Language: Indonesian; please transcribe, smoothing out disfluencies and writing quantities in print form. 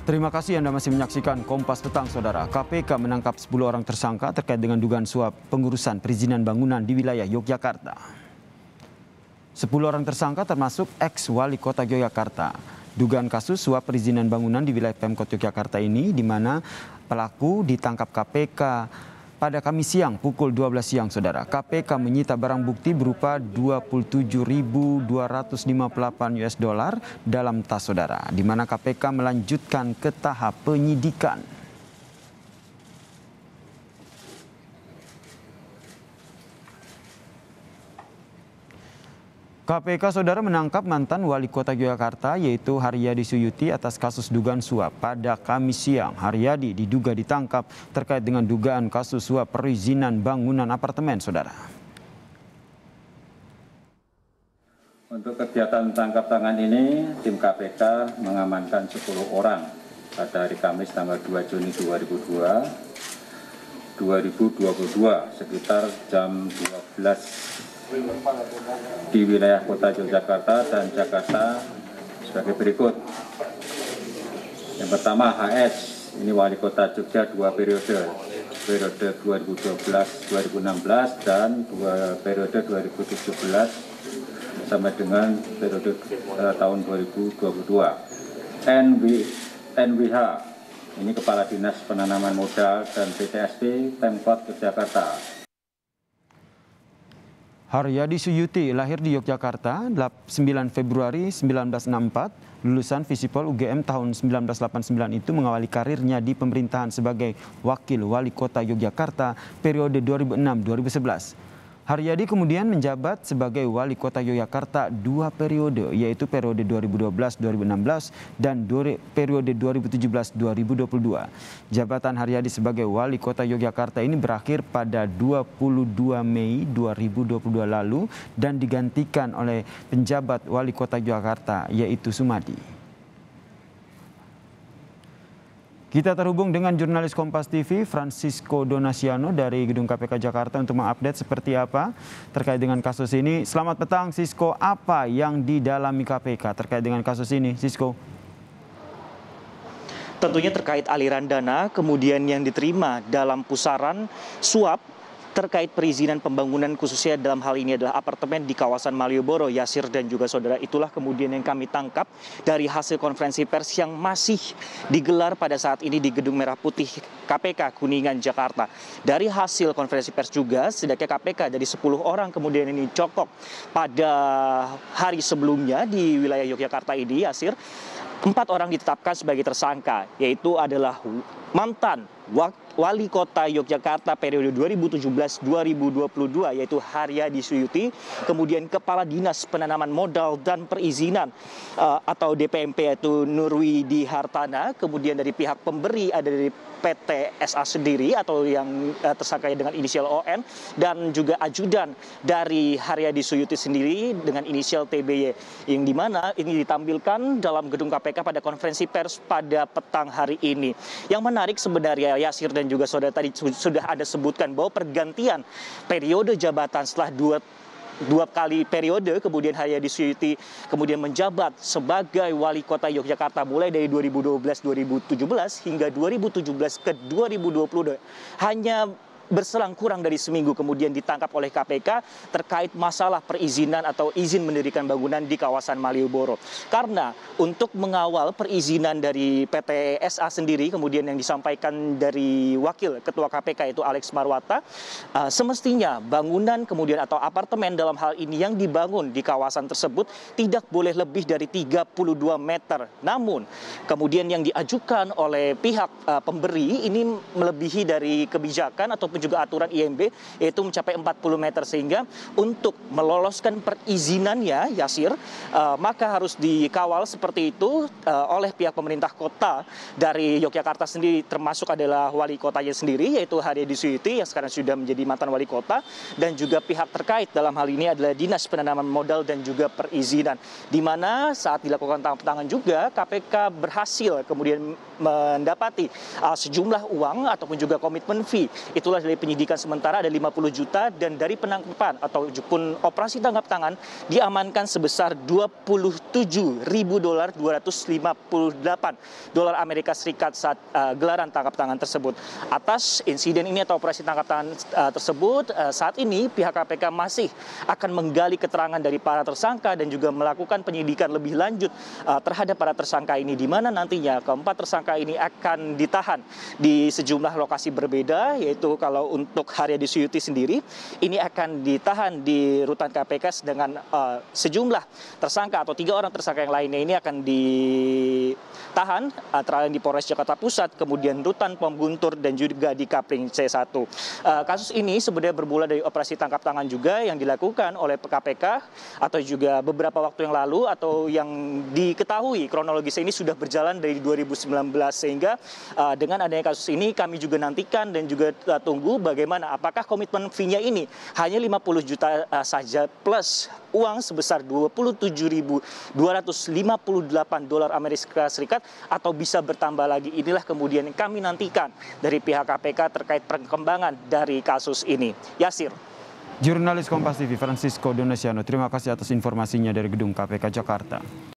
Terima kasih Anda masih menyaksikan Kompas Petang, Saudara. KPK menangkap 10 orang tersangka terkait dengan dugaan suap pengurusan perizinan bangunan di wilayah Yogyakarta. 10 orang tersangka termasuk ex-wali kota Yogyakarta. Dugaan kasus suap perizinan bangunan di wilayah Pemkot Yogyakarta ini, di mana pelaku ditangkap KPK pada Kamis siang pukul 12 siang, Saudara. KPK menyita barang bukti berupa 27.258 US dollar dalam tas, Saudara, di mana KPK melanjutkan ke tahap penyidikan. KPK, Saudara, menangkap mantan wali kota Yogyakarta yaitu Haryadi Suyuti atas kasus dugaan suap. Pada Kamis siang, Haryadi diduga ditangkap terkait dengan dugaan kasus suap perizinan bangunan apartemen, Saudara. Untuk kegiatan tangkap tangan ini, tim KPK mengamankan 10 orang pada hari Kamis tanggal 2 Juni 2022 sekitar jam 12 di wilayah kota Yogyakarta dan Jakarta sebagai berikut. Yang pertama, HS, ini wali kota Jogja 2 periode 2012-2016 dan 2 periode 2017 sampai dengan periode tahun 2022. NWH, ini Kepala Dinas Penanaman Modal dan PTSP Pemkot Yogyakarta. Haryadi Suyuti lahir di Yogyakarta 9 Februari 1964, lulusan Visipol UGM tahun 1989 itu mengawali karirnya di pemerintahan sebagai wakil wali kota Yogyakarta periode 2006-2011. Haryadi kemudian menjabat sebagai wali kota Yogyakarta 2 periode, yaitu periode 2012-2016 dan periode 2017-2022. Jabatan Haryadi sebagai wali kota Yogyakarta ini berakhir pada 22 Mei 2022 lalu dan digantikan oleh penjabat wali kota Yogyakarta yaitu Sumadi. Kita terhubung dengan jurnalis Kompas TV Francisco Donasiano dari Gedung KPK Jakarta untuk mengupdate seperti apa terkait dengan kasus ini. Selamat petang, Sisko. Apa yang didalami KPK terkait dengan kasus ini, Sisko? Tentunya terkait aliran dana, kemudian yang diterima dalam pusaran suap terkait perizinan pembangunan, khususnya dalam hal ini adalah apartemen di kawasan Malioboro, Yasir dan juga saudara. Itulah kemudian yang kami tangkap dari hasil konferensi pers yang masih digelar pada saat ini di Gedung Merah Putih KPK Kuningan, Jakarta. Dari hasil konferensi pers juga, setidaknya KPK dari 10 orang kemudian ini cokok pada hari sebelumnya di wilayah Yogyakarta ini, Yasir. 4 orang ditetapkan sebagai tersangka, yaitu adalah mantan wali kota Yogyakarta periode 2017-2022 yaitu Haryadi Suyuti, kemudian Kepala Dinas Penanaman Modal dan Perizinan atau DPMP yaitu Nurwidi Hartana, kemudian dari pihak pemberi ada dari PT SA sendiri atau yang tersangka dengan inisial ON, dan juga ajudan dari Haryadi Suyuti sendiri dengan inisial TBY, yang dimana ini ditampilkan dalam gedung KPK pada konferensi pers pada petang hari ini. Yang menarik sebenarnya, Yasir dan juga saudara, tadi sudah ada sebutkan bahwa pergantian periode jabatan setelah dua kali periode, kemudian Haryadi Suyuti kemudian menjabat sebagai wali kota Yogyakarta mulai dari 2012-2017 hingga 2017 ke 2022. Hanya berselang kurang dari seminggu kemudian ditangkap oleh KPK terkait masalah perizinan atau izin mendirikan bangunan di kawasan Malioboro. Karena untuk mengawal perizinan dari PT SA sendiri, kemudian yang disampaikan dari wakil ketua KPK yaitu Alex Marwata, semestinya bangunan kemudian atau apartemen dalam hal ini yang dibangun di kawasan tersebut tidak boleh lebih dari 32 meter. Namun kemudian yang diajukan oleh pihak pemberi ini melebihi dari kebijakan ataupun juga aturan IMB, yaitu mencapai 40 meter, sehingga untuk meloloskan perizinannya, Yasir, maka harus dikawal seperti itu oleh pihak pemerintah kota dari Yogyakarta sendiri, termasuk adalah wali kotanya sendiri yaitu Haryadi Suyuti yang sekarang sudah menjadi mantan wali kota, dan juga pihak terkait dalam hal ini adalah Dinas Penanaman Modal dan juga Perizinan, di mana saat dilakukan tangkap tangan juga KPK berhasil kemudian mendapati sejumlah uang ataupun juga komitmen fee, itulah dari dari penyidikan sementara ada 50 juta dan dari penangkapan ataupun operasi tangkap tangan diamankan sebesar 27.000 dolar, 258 dolar Amerika Serikat saat gelaran tangkap tangan tersebut. Atas insiden ini atau operasi tangkap tangan tersebut, saat ini pihak KPK masih akan menggali keterangan dari para tersangka dan juga melakukan penyidikan lebih lanjut terhadap para tersangka ini, di mana nantinya keempat tersangka ini akan ditahan di sejumlah lokasi berbeda, yaitu kalau untuk Haryadi Suyuti sendiri ini akan ditahan di rutan KPK dengan sejumlah tersangka atau 3 orang tersangka yang lainnya ini akan ditahan antara di Polres Jakarta Pusat, kemudian rutan Pom Guntur dan juga di Kapling C1. Kasus ini sebenarnya bermula dari operasi tangkap tangan juga yang dilakukan oleh KPK atau juga beberapa waktu yang lalu, atau yang diketahui kronologisnya ini sudah berjalan dari 2019, sehingga dengan adanya kasus ini kami juga nantikan dan juga tunggu bagaimana apakah komitmen fee-nya ini hanya 50 juta saja plus uang sebesar 27.258 dolar Amerika Serikat atau bisa bertambah lagi. Inilah kemudian yang kami nantikan dari pihak KPK terkait perkembangan dari kasus ini. Yasir. Jurnalis Kompas TV Francisco Donasiano, terima kasih atas informasinya dari Gedung KPK Jakarta.